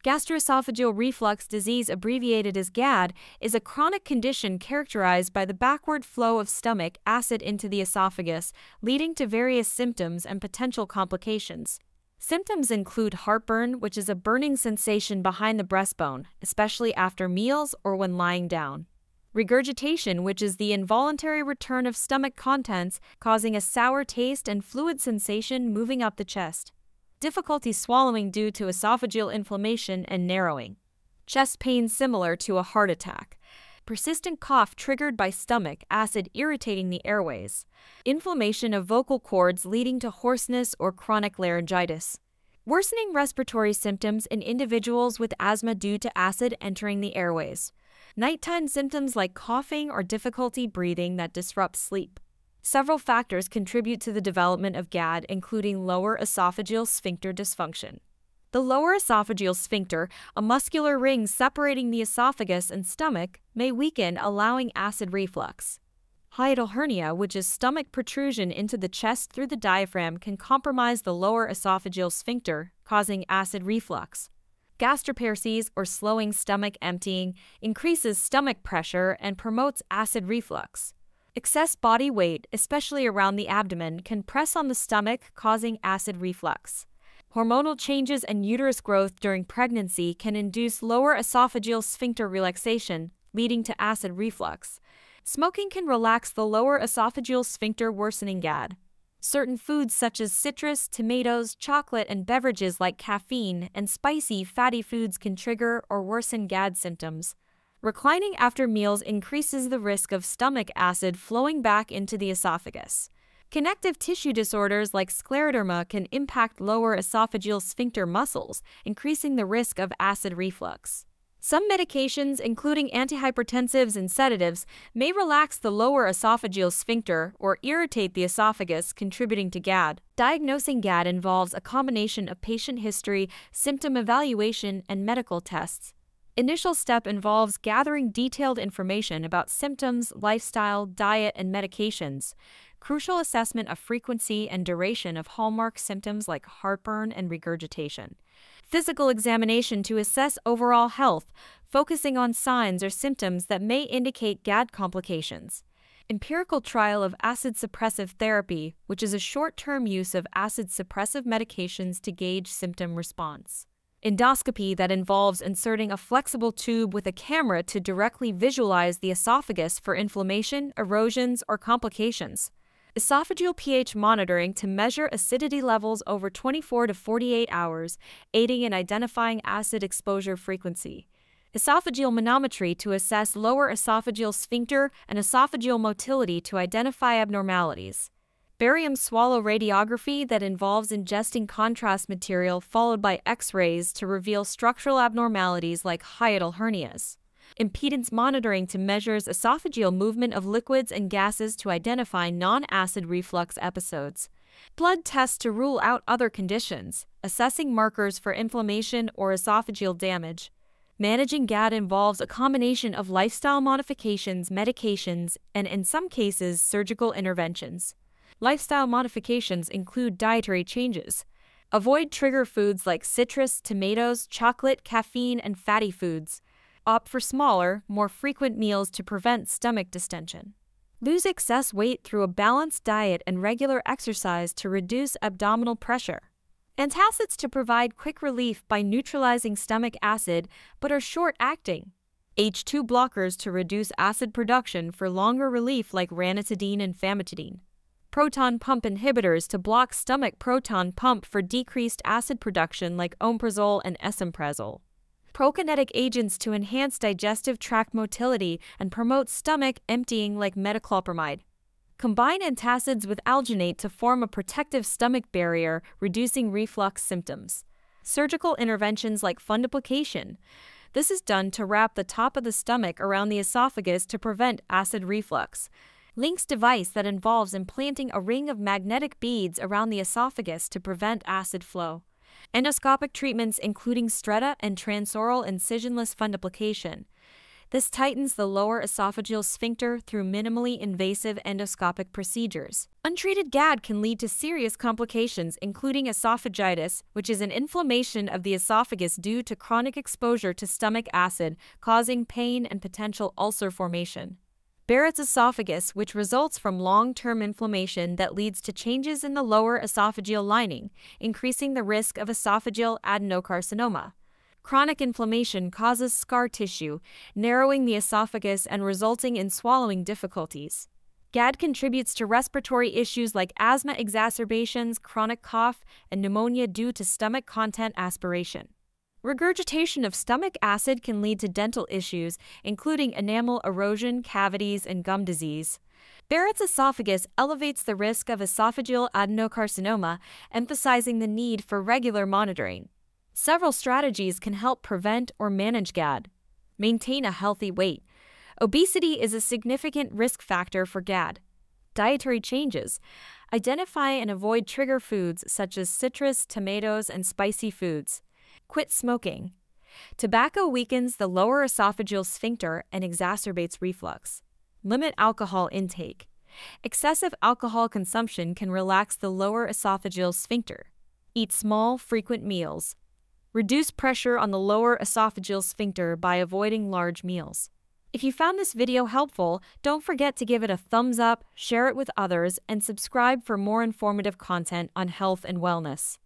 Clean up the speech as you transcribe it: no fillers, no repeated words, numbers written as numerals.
Gastroesophageal reflux disease, abbreviated as GAD, is a chronic condition characterized by the backward flow of stomach acid into the esophagus, leading to various symptoms and potential complications. Symptoms include heartburn, which is a burning sensation behind the breastbone, especially after meals or when lying down. Regurgitation, which is the involuntary return of stomach contents, causing a sour taste and fluid sensation moving up the chest. Difficulty swallowing due to esophageal inflammation and narrowing. Chest pain similar to a heart attack. Persistent cough triggered by stomach acid irritating the airways. Inflammation of vocal cords leading to hoarseness or chronic laryngitis. Worsening respiratory symptoms in individuals with asthma due to acid entering the airways. Nighttime symptoms like coughing or difficulty breathing that disrupt sleep. Several factors contribute to the development of GAD, including lower esophageal sphincter dysfunction. The lower esophageal sphincter, a muscular ring separating the esophagus and stomach, may weaken, allowing acid reflux. Hiatal hernia, which is stomach protrusion into the chest through the diaphragm, can compromise the lower esophageal sphincter, causing acid reflux. Gastroparesis, or slowing stomach emptying, increases stomach pressure and promotes acid reflux. Excess body weight, especially around the abdomen, can press on the stomach, causing acid reflux. Hormonal changes and uterus growth during pregnancy can induce lower esophageal sphincter relaxation, leading to acid reflux. Smoking can relax the lower esophageal sphincter, worsening GAD. Certain foods such as citrus, tomatoes, chocolate, and beverages like caffeine and spicy, fatty foods can trigger or worsen GAD symptoms. Reclining after meals increases the risk of stomach acid flowing back into the esophagus. Connective tissue disorders like scleroderma can impact lower esophageal sphincter muscles, increasing the risk of acid reflux. Some medications, including antihypertensives and sedatives, may relax the lower esophageal sphincter or irritate the esophagus, contributing to GAD. Diagnosing GAD involves a combination of patient history, symptom evaluation, and medical tests. Initial step involves gathering detailed information about symptoms, lifestyle, diet, and medications. Crucial assessment of frequency and duration of hallmark symptoms like heartburn and regurgitation. Physical examination to assess overall health, focusing on signs or symptoms that may indicate GAD complications. Empirical trial of acid suppressive therapy, which is a short-term use of acid suppressive medications to gauge symptom response. Endoscopy, that involves inserting a flexible tube with a camera to directly visualize the esophagus for inflammation, erosions, or complications. Esophageal pH monitoring to measure acidity levels over 24 to 48 hours, aiding in identifying acid exposure frequency. Esophageal manometry to assess lower esophageal sphincter and esophageal motility to identify abnormalities. Barium swallow radiography, that involves ingesting contrast material followed by X-rays to reveal structural abnormalities like hiatal hernias. Impedance monitoring to measures esophageal movement of liquids and gases to identify non-acid reflux episodes. Blood tests to rule out other conditions, assessing markers for inflammation or esophageal damage. Managing GAD involves a combination of lifestyle modifications, medications, and in some cases, surgical interventions. Lifestyle modifications include dietary changes. Avoid trigger foods like citrus, tomatoes, chocolate, caffeine, and fatty foods. Opt for smaller, more frequent meals to prevent stomach distension. Lose excess weight through a balanced diet and regular exercise to reduce abdominal pressure. Antacids to provide quick relief by neutralizing stomach acid but are short-acting. H2 blockers to reduce acid production for longer relief like ranitidine and famotidine. Proton pump inhibitors to block stomach proton pump for decreased acid production like omeprazole and esomeprazole. Prokinetic agents to enhance digestive tract motility and promote stomach emptying like metoclopramide. Combine antacids with alginate to form a protective stomach barrier, reducing reflux symptoms. Surgical interventions like fundoplication. This is done to wrap the top of the stomach around the esophagus to prevent acid reflux. Link's device that involves implanting a ring of magnetic beads around the esophagus to prevent acid flow. Endoscopic treatments including stretta and transoral incisionless fundoplication. This tightens the lower esophageal sphincter through minimally invasive endoscopic procedures. Untreated GAD can lead to serious complications, including esophagitis, which is an inflammation of the esophagus due to chronic exposure to stomach acid, causing pain and potential ulcer formation. Barrett's esophagus, which results from long-term inflammation that leads to changes in the lower esophageal lining, increasing the risk of esophageal adenocarcinoma. Chronic inflammation causes scar tissue, narrowing the esophagus and resulting in swallowing difficulties. GAD contributes to respiratory issues like asthma exacerbations, chronic cough, and pneumonia due to stomach content aspiration. Regurgitation of stomach acid can lead to dental issues, including enamel erosion, cavities, and gum disease. Barrett's esophagus elevates the risk of esophageal adenocarcinoma, emphasizing the need for regular monitoring. Several strategies can help prevent or manage GAD. Maintain a healthy weight. Obesity is a significant risk factor for GAD. Dietary changes. Identify and avoid trigger foods such as citrus, tomatoes, and spicy foods. Quit smoking. Tobacco weakens the lower esophageal sphincter and exacerbates reflux. Limit alcohol intake. Excessive alcohol consumption can relax the lower esophageal sphincter. Eat small, frequent meals. Reduce pressure on the lower esophageal sphincter by avoiding large meals. If you found this video helpful, don't forget to give it a thumbs up, share it with others, and subscribe for more informative content on health and wellness.